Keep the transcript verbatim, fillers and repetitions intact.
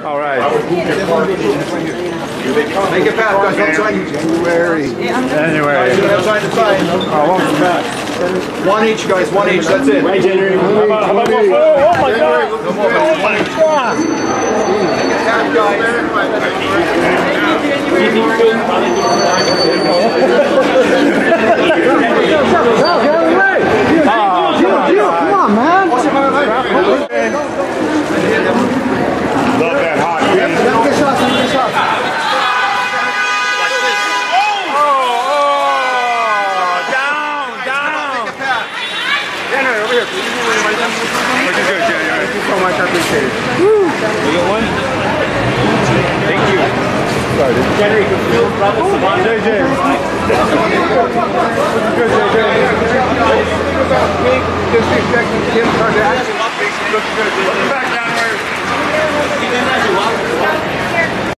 All right. Make it fast, guys. Don't sign. January. January. Sign to sign. Oh, one fast. One each, guys. One each. That's it. Right, January. How about, how about more? Oh, oh my God. No more. Oh my God. Half, guys. Come on, man. Love that hot. Get shots. Get shots. Over here, please. Which is good, yeah, yeah. Thank you so much, I appreciate it. Woo! You get one? Thank you. Sorry. January, J J. Good, J J. Disrespecting Kim Kardashian. Looks good. Back down.